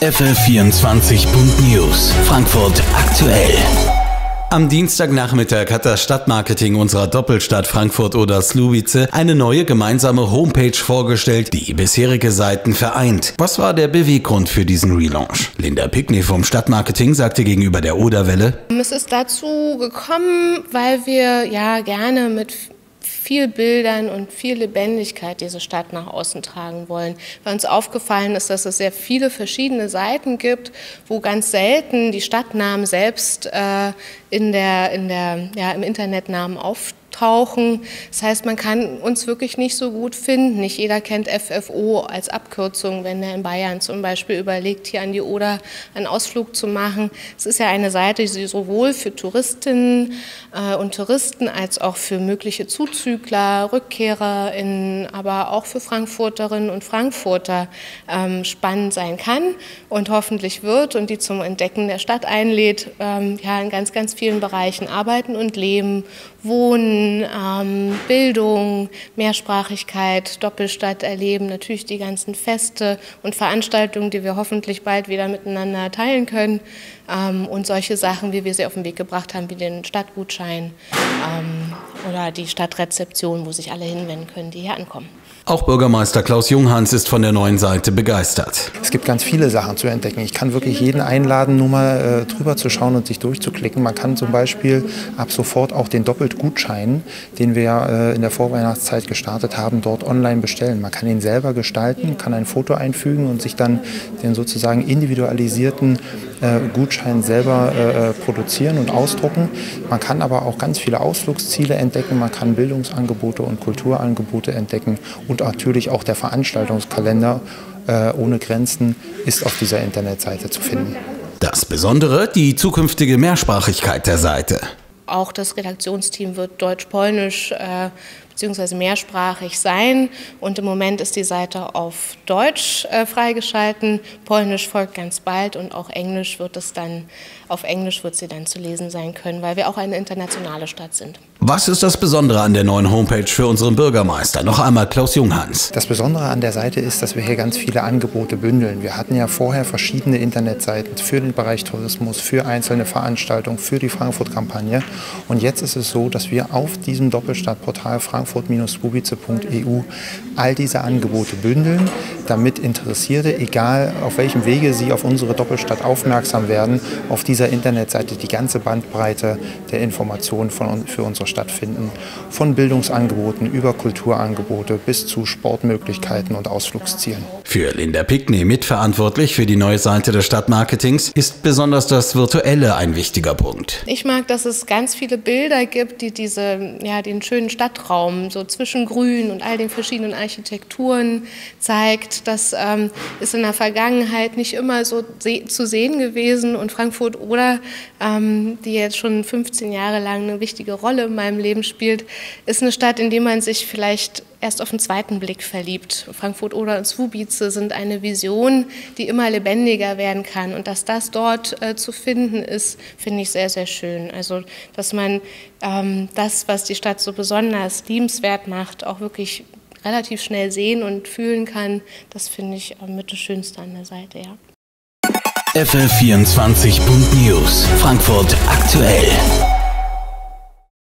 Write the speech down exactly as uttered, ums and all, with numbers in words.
F L vierundzwanzig Punkt News, Frankfurt aktuell. Am Dienstagnachmittag hat das Stadtmarketing unserer Doppelstadt Frankfurt-Oder-Słubice eine neue gemeinsame Homepage vorgestellt, die bisherige Seiten vereint. Was war der Beweggrund für diesen Relaunch? Linda Pickney vom Stadtmarketing sagte gegenüber der Oderwelle: Es ist dazu gekommen, weil wir ja gerne mit viel Bildern und viel Lebendigkeit diese Stadt nach außen tragen wollen. Weil uns aufgefallen ist, dass es sehr viele verschiedene Seiten gibt, wo ganz selten die Stadtnamen selbst äh, in der, in der, ja, im Internetnamen auftauchen. Das heißt, man kann uns wirklich nicht so gut finden. Nicht jeder kennt F F O als Abkürzung, wenn er in Bayern zum Beispiel überlegt, hier an die Oder einen Ausflug zu machen. Es ist ja eine Seite, die sowohl für Touristinnen äh, und Touristen als auch für mögliche Zuzügler, RückkehrerInnen, aber auch für Frankfurterinnen und Frankfurter ähm, spannend sein kann und hoffentlich wird und die zum Entdecken der Stadt einlädt, ähm, ja, in ganz, ganz vielen Bereichen arbeiten und leben, wohnen, ähm, Bildung, Mehrsprachigkeit, Doppelstadt erleben, natürlich die ganzen Feste und Veranstaltungen, die wir hoffentlich bald wieder miteinander teilen können, ähm, und solche Sachen, wie wir sie auf den Weg gebracht haben, wie den Stadtgutschein ähm, oder die Stadtrezeption, wo sich alle hinwenden können, die hier ankommen. Auch Bürgermeister Klaus Junghans ist von der neuen Seite begeistert. Es gibt ganz viele Sachen zu entdecken. Ich kann wirklich jeden einladen, nur mal äh, drüber zu schauen und sich durchzuklicken. Man kann zum Beispiel ab sofort auch den Doppelt-Gutschein, den wir äh, in der Vorweihnachtszeit gestartet haben, dort online bestellen. Man kann ihn selber gestalten, kann ein Foto einfügen und sich dann den sozusagen individualisierten äh, Gutschein selber äh, produzieren und ausdrucken. Man kann aber auch ganz viele Ausflugsziele entdecken. Man kann Bildungsangebote und Kulturangebote entdecken. Und natürlich auch der Veranstaltungskalender äh, ohne Grenzen ist auf dieser Internetseite zu finden. Das Besondere, die zukünftige Mehrsprachigkeit der Seite. Auch das Redaktionsteam wird deutsch-polnisch äh, bzw. mehrsprachig sein. Und im Moment ist die Seite auf Deutsch äh, freigeschalten. Polnisch folgt ganz bald und auch Englisch wird es dann, auf Englisch wird sie dann zu lesen sein können, weil wir auch eine internationale Stadt sind. Was ist das Besondere an der neuen Homepage für unseren Bürgermeister? Noch einmal Klaus Junghans. Das Besondere an der Seite ist, dass wir hier ganz viele Angebote bündeln. Wir hatten ja vorher verschiedene Internetseiten für den Bereich Tourismus, für einzelne Veranstaltungen, für die Frankfurt-Kampagne. Und jetzt ist es so, dass wir auf diesem Doppelstadtportal frankfurt Słubice Punkt E U all diese Angebote bündeln, damit Interessierte, egal auf welchem Wege sie auf unsere Doppelstadt aufmerksam werden, auf dieser Internetseite die ganze Bandbreite der Informationen von, für unsere Stadt finden. Von Bildungsangeboten über Kulturangebote bis zu Sportmöglichkeiten und Ausflugszielen. Für Linda Pickney, mitverantwortlich für die neue Seite des Stadtmarketings, ist besonders das Virtuelle ein wichtiger Punkt. Ich mag, dass es ganz viele Bilder gibt, die diese, ja, den schönen Stadtraum so zwischen Grün und all den verschiedenen Architekturen zeigt. Das ähm, ist in der Vergangenheit nicht immer so se zu sehen gewesen. Und Frankfurt-Oder, ähm, die jetzt schon fünfzehn Jahre lang eine wichtige Rolle in meinem Leben spielt, ist eine Stadt, in die man sich vielleicht erst auf den zweiten Blick verliebt. Frankfurt-Oder und Słubice sind eine Vision, die immer lebendiger werden kann. Und dass das dort äh, zu finden ist, finde ich sehr, sehr schön. Also, dass man ähm, das, was die Stadt so besonders liebenswert macht, auch wirklich relativ schnell sehen und fühlen kann, das finde ich äh, mit das Schönste an der Seite, ja. F L vierundzwanzig Punkt News, Frankfurt aktuell.